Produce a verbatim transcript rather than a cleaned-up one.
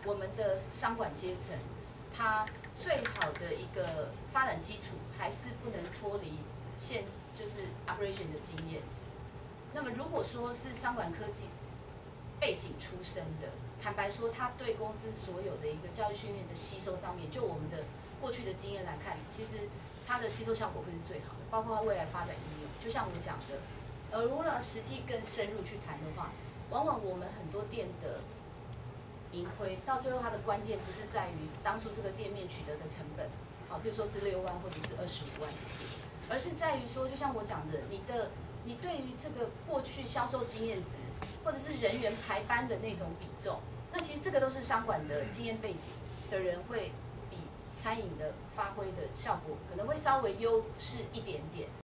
我们的商管阶层，它最好的一个发展基础还是不能脱离现就是 operation 的经验值。那么如果说是商管科技背景出身的，坦白说，他对公司所有的一个教育训练的吸收上面，就我们的过去的经验来看，其实它的吸收效果会是最好的，包括它未来发展应用。就像我讲的，呃，如果要实际更深入去谈的话，往往我们很多店的盈亏，到最后它的关键不是在于当初这个店面取得的成本，好，比如说是六万或者是二十五万，而是在于说，就像我讲的，你的你对于这个过去销售经验值，或者是人员排班的那种比重，那其实这个都是商管的经验背景的人会比餐饮的发挥的效果可能会稍微优势一点点。